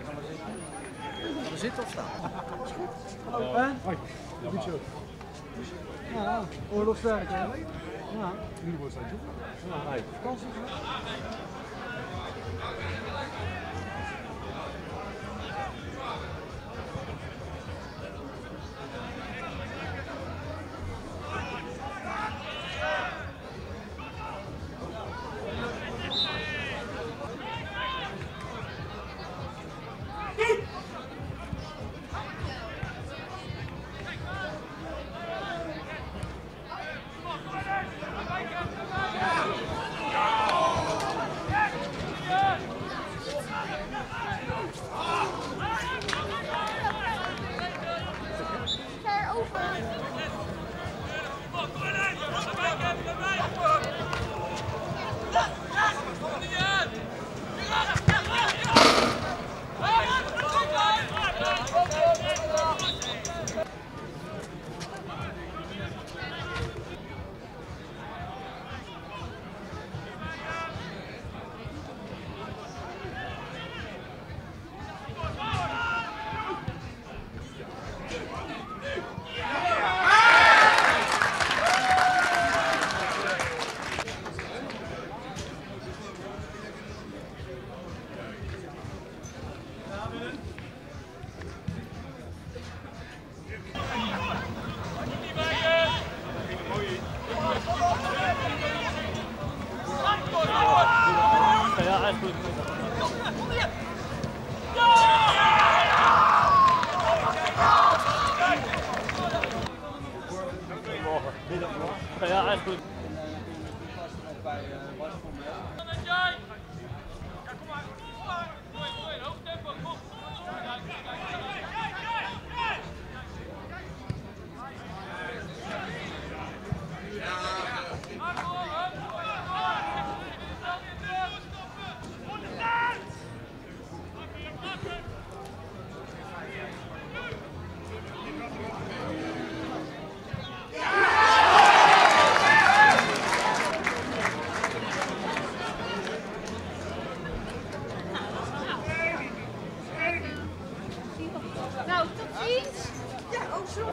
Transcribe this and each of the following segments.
Gaan we zitten of staan? Hallo, Ben. Hoi. Goed zo. Ja, oorlogswerk, hè? Ja. Nu wordt het ja, vakantie. Ja, echt goed. Bij Waskom. Nou, tot ziens. Ja, ook zo.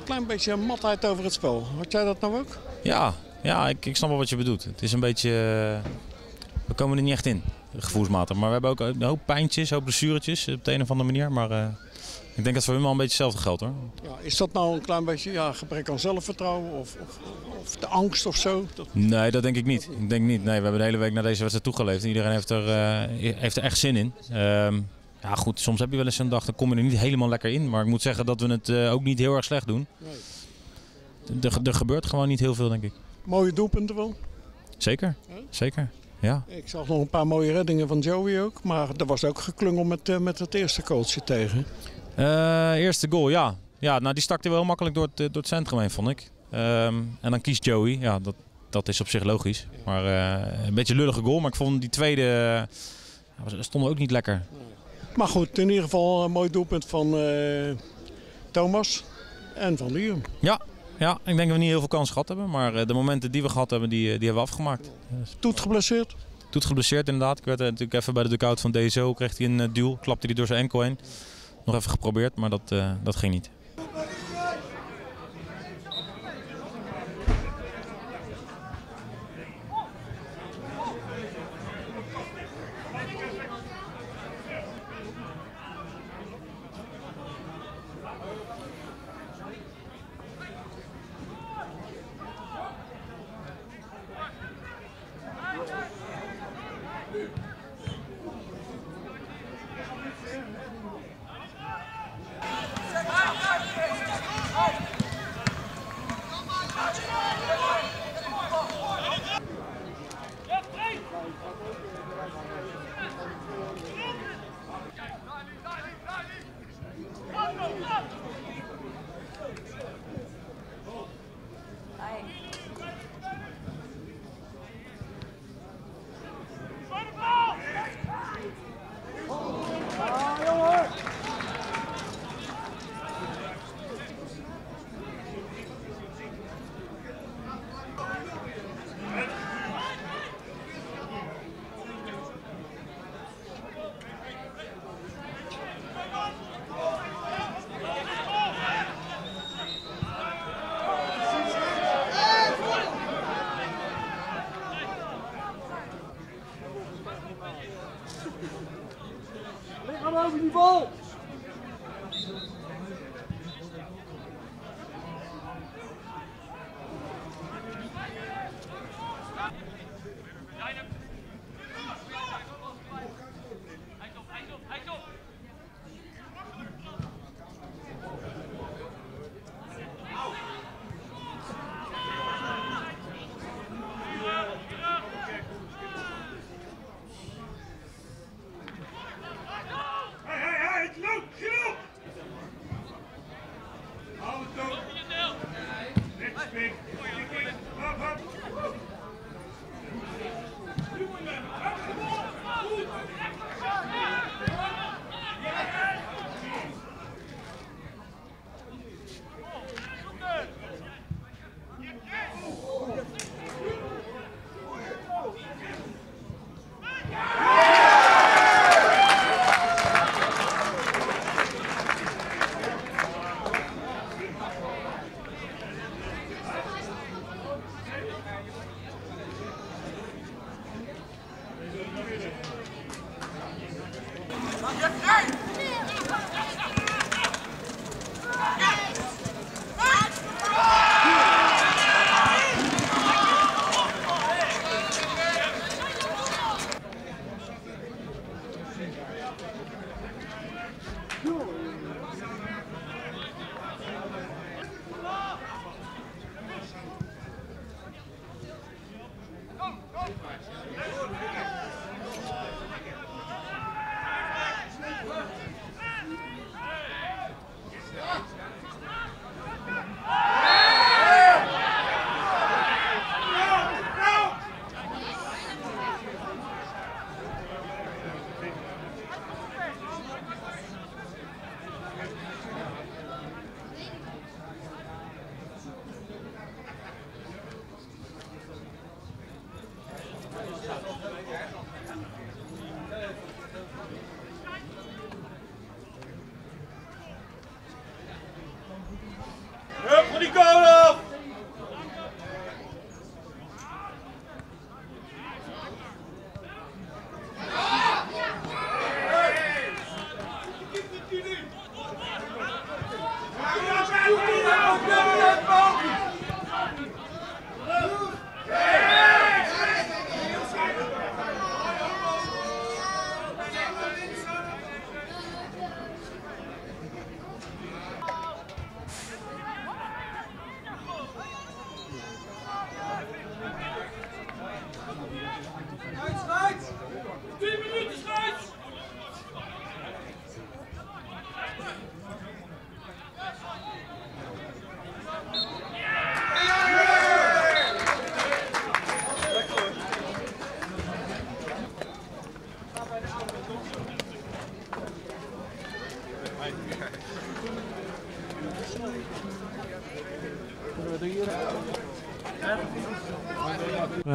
een klein beetje matheid over het spel. Had jij dat nou ook? Ja, ik snap wel wat je bedoelt. Het is een beetje... we komen er niet echt in, gevoelsmatig. Maar we hebben ook een hoop pijntjes, een hoop blessuretjes op de een of andere manier. Maar ik denk dat voor hun wel een beetje hetzelfde geldt, hoor. Ja, is dat nou een klein beetje gebrek aan zelfvertrouwen of de angst of zo? Nee, dat denk ik niet. Ik denk niet. Nee, we hebben de hele week naar deze wedstrijd toegeleefd. En iedereen heeft er echt zin in. Ja goed, soms heb je wel eens een dag, dan kom je er niet helemaal lekker in. Maar ik moet zeggen dat we het ook niet heel erg slecht doen. Nee. Er gebeurt gewoon niet heel veel, denk ik. Mooie doelpunten wel? Zeker, zeker. Ja. Ik zag nog een paar mooie reddingen van Joey ook. Maar er was ook geklungel met het eerste goaltje tegen. Eerste goal, ja. Ja, nou die stak er wel heel makkelijk door het centrum heen, vond ik. En dan kiest Joey. Ja, dat is op zich logisch. Maar een beetje lullige goal. Maar ik vond die tweede stonden ook niet lekker. Maar goed, in ieder geval een mooi doelpunt van Thomas en van Liam. Ja, ik denk dat we niet heel veel kans gehad hebben. Maar de momenten die we gehad hebben, die hebben we afgemaakt. Toet geblesseerd? Toet geblesseerd inderdaad. Ik werd natuurlijk even bij de dugout van DSO. Kreeg hij een duel, klapte hij door zijn enkel heen. Nog even geprobeerd, maar dat ging niet. Over die bal!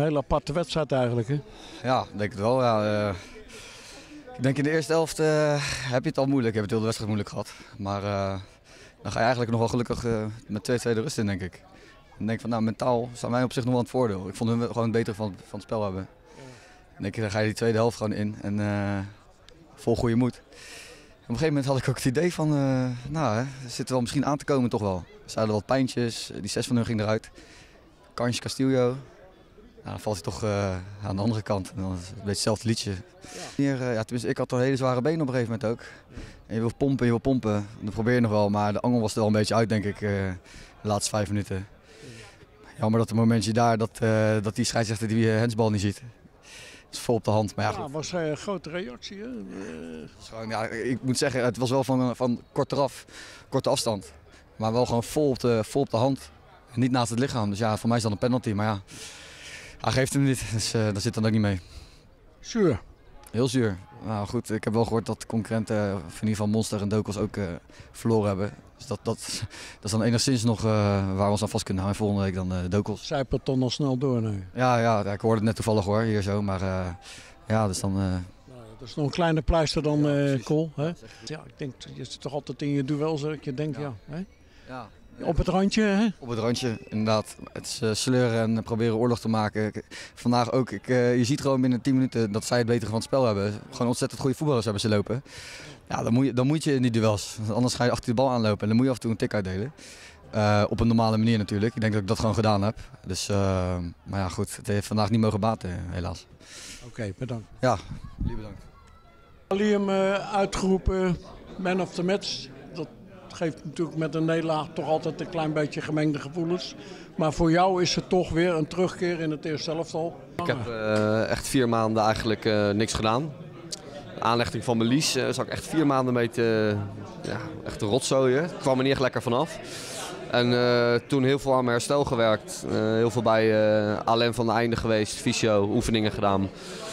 hele aparte wedstrijd eigenlijk, hè? Ja, denk het wel. Ja, ik denk in de eerste helft heb je het al moeilijk. Je hebt het heel de wedstrijd moeilijk gehad. Maar dan ga je eigenlijk nog wel gelukkig met 2-2 de rust in, denk ik. En denk van, nou, mentaal staan wij op zich nog wel aan het voordeel. Ik vond hun gewoon beter van het spel hebben. En denk je, dan ga je die tweede helft gewoon in en vol goede moed. Op een gegeven moment had ik ook het idee van, nou, hè, er zit wel misschien aan te komen toch wel. Ze hadden wat pijntjes, die 6 van hun ging eruit. Kansje Castillo. Nou, dan valt hij toch aan de andere kant. En dan is het een beetje hetzelfde liedje. Hier, tenminste, ik had een hele zware benen op een gegeven moment ook. En je wil pompen. Dat probeer je nog wel, maar de angel was er wel een beetje uit, denk ik, de laatste 5 minuten. Jammer dat het momentje daar, dat die scheidsrechter die handsbal niet ziet. Het is vol op de hand. Maar ja, was een grote reactie, hè? Gewoon, ja, ik moet zeggen, het was wel van korte afstand. Maar wel gewoon vol op de hand. En niet naast het lichaam. Dus ja, voor mij is dat een penalty. Maar ja, hij geeft hem niet. Dus daar zit dan ook niet mee. Zuur. Heel zuur. Nou goed, ik heb wel gehoord dat de concurrenten, in ieder geval Monster en Dokos, ook verloren hebben. Dus dat is dan enigszins nog waar we ons aan vast kunnen houden. Volgende week dan Dokos. Zijpelt dan al snel door nu. Ja, ik hoorde het net toevallig hoor, hier zo. Maar ja, dus dan... Dat is nog een kleine pleister dan, Col. Hè? Ja, ik denk, je zit toch altijd in je duels, dat je denkt, ja. Hè? Ja. Op het randje, hè? Op het randje, inderdaad. Het is sleuren en proberen oorlog te maken. Vandaag ook. Je ziet gewoon binnen 10 minuten dat zij het betere van het spel hebben. Gewoon ontzettend goede voetballers hebben ze lopen. Ja, dan moet je in die duels. Anders ga je achter de bal aanlopen en dan moet je af en toe een tik uitdelen. Op een normale manier natuurlijk. Ik denk dat ik dat gewoon gedaan heb. Dus, maar ja, goed. Het heeft vandaag niet mogen baten, helaas. Oké, bedankt. Ja, jullie bedankt. Liam uitgeroepen, man of the match. Dat geeft natuurlijk met een nederlaag toch altijd een klein beetje gemengde gevoelens. Maar voor jou is het toch weer een terugkeer in het eerste elftal. Ik heb echt 4 maanden eigenlijk niks gedaan. Aanlegting van mijn lies zat ik echt 4 maanden mee echt te rotzooien. Ik kwam er niet echt lekker vanaf. En toen heel veel aan mijn herstel gewerkt. Heel veel bij Alain van den Einde geweest, fysio, oefeningen gedaan.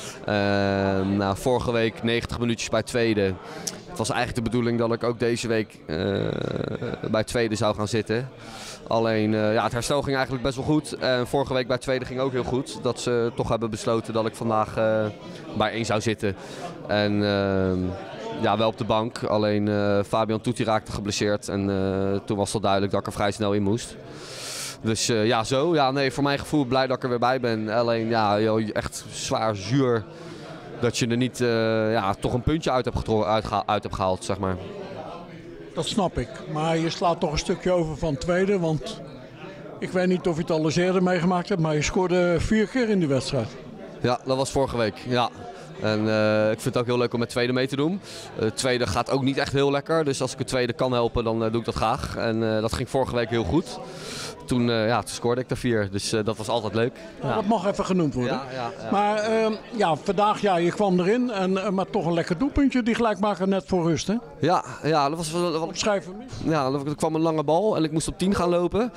Vorige week 90 minuutjes bij tweede. Het was eigenlijk de bedoeling dat ik ook deze week bij tweede zou gaan zitten. Alleen het herstel ging eigenlijk best wel goed. En vorige week bij tweede ging ook heel goed. Dat ze toch hebben besloten dat ik vandaag bij 1 zou zitten. En wel op de bank. Alleen Fabian Toetie raakte geblesseerd. En toen was het duidelijk dat ik er vrij snel in moest. Dus zo. Ja, nee, voor mijn gevoel blij dat ik er weer bij ben. Alleen echt zwaar zuur dat je er niet toch een puntje uit hebt gehaald, zeg maar. Dat snap ik. Maar je slaat toch een stukje over van tweede. Want ik weet niet of je het al eens eerder meegemaakt hebt. Maar je scoorde 4 keer in die wedstrijd. Ja, dat was vorige week. Ja. En ik vind het ook heel leuk om met tweede mee te doen. Tweede gaat ook niet echt heel lekker. Dus als ik het tweede kan helpen, dan doe ik dat graag. En dat ging vorige week heel goed. Toen scoorde ik er 4. Dus dat was altijd leuk. Ja. Dat mag even genoemd worden. Ja. Maar vandaag, je kwam erin. Maar toch een lekker doelpuntje. Die gelijkmaker net voor rust, hè? Ja, dat was wel... Opschrijven. Ja, er kwam een lange bal en ik moest op 10 gaan lopen.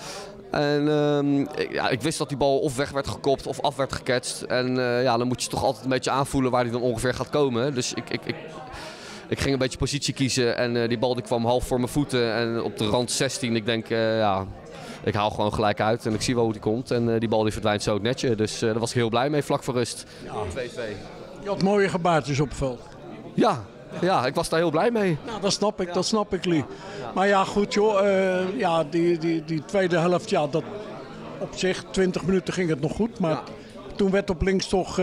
En ik wist dat die bal of weg werd gekopt of af werd gecatcht. En dan moet je toch altijd een beetje aanvoelen waar die dan ongeveer gaat komen. Dus ik ging een beetje positie kiezen en die bal die kwam half voor mijn voeten en op de rand 16. Ik denk, ik haal gewoon gelijk uit en ik zie wel hoe die komt. En die bal die verdwijnt zo het netje. Dus daar was ik heel blij mee vlak voor rust. 2-2. Je had mooie gebaartjes op het veld. Ja, ik was daar heel blij mee. Nou, dat snap ik, Lee. Maar ja, goed joh. Die tweede helft, dat op zich, 20 minuten ging het nog goed. Maar toen werd op links toch,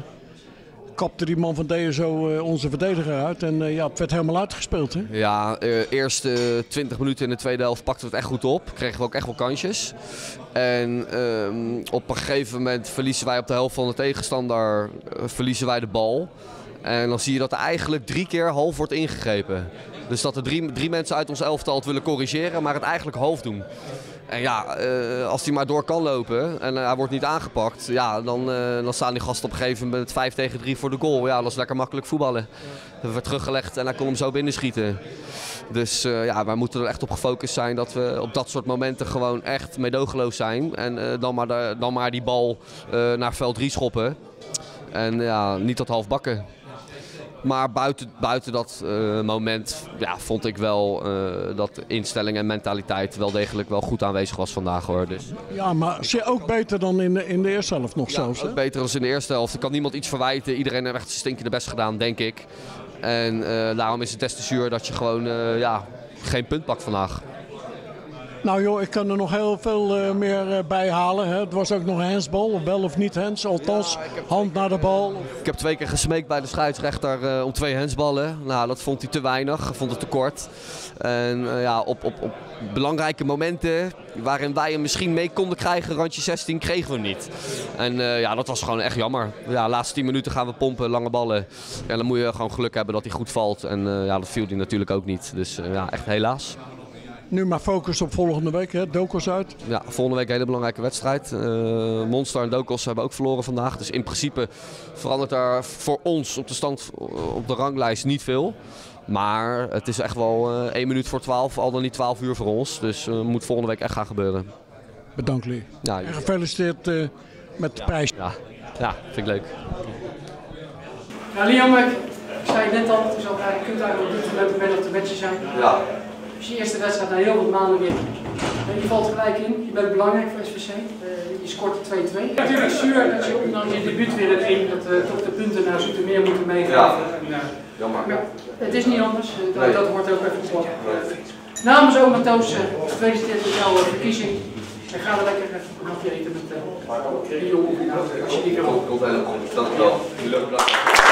kapte die man van DSO onze verdediger uit. En het werd helemaal uitgespeeld, hè? Ja, eerste 20 minuten in de tweede helft pakten we het echt goed op. Kregen we ook echt wel kansjes. En op een gegeven moment verliezen wij op de helft van de tegenstander verliezen wij de bal. En dan zie je dat er eigenlijk 3 keer half wordt ingegrepen. Dus dat er drie mensen uit ons elftal het willen corrigeren, maar het eigenlijk half doen. En als hij maar door kan lopen en hij wordt niet aangepakt, dan staan die gasten op een gegeven moment 5-3 voor de goal. Ja, dat is lekker makkelijk voetballen. Dat werd teruggelegd en hij kon hem zo binnenschieten. Dus wij moeten er echt op gefocust zijn dat we op dat soort momenten gewoon echt meedogenloos zijn. En dan maar die bal naar veld 3 schoppen. En niet tot half bakken. Maar buiten dat moment vond ik wel dat instelling en mentaliteit wel degelijk wel goed aanwezig was vandaag hoor. Dus. Ja, maar ook beter dan in de eerste helft nog zelfs. Ook beter dan in de eerste helft. Ik kan niemand iets verwijten. Iedereen heeft echt zijn stinkende best gedaan, denk ik. En daarom is het des te zuur dat je gewoon geen punt pakt vandaag. Nou joh, ik kan er nog heel veel meer bij halen. Hè. Het was ook nog een handsbal, of wel of niet hands. Althans, hand naar de bal. Ik heb 2 keer gesmeekt bij de scheidsrechter om 2 handsballen. Nou, dat vond hij te weinig, vond het te kort. En op belangrijke momenten waarin wij hem misschien mee konden krijgen, randje 16, kregen we hem niet. En dat was gewoon echt jammer. Ja, de laatste 10 minuten gaan we pompen, lange ballen. En dan moet je gewoon geluk hebben dat hij goed valt. En dat viel hij natuurlijk ook niet. Dus echt helaas. Nu maar focus op volgende week, hè? Dokos uit. Ja, volgende week een hele belangrijke wedstrijd. Monster en Dokos hebben ook verloren vandaag. Dus in principe verandert daar voor ons op de stand op de ranglijst niet veel. Maar het is echt wel 1 minuut voor 12, al dan niet 12 uur voor ons. Dus moet volgende week echt gaan gebeuren. Bedankt, Lee. Ja, en gefeliciteerd met de prijs. Ja, vind ik leuk. Ja, Liam, ik zei het net al, het is altijd kut eigenlijk op dit moment ben op de wedstrijd zijn. Ja. Dus je eerste wedstrijd na heel wat maanden weer. Je valt gelijk in, je bent belangrijk voor SVC. Je scoort 2-2. Natuurlijk zuur dat je ondanks je debuut weer het 1 dat toch de punten naar Zoetermeer moeten meegeven. Ja. Jammer. Ja, het is niet anders, dat hoort ook even op. Namens Oma Toos, gefeliciteerd met jouw verkiezing. En ga er lekker even een hapje eten met die jongen. Als je die wil. Komt helemaal goed, dankjewel.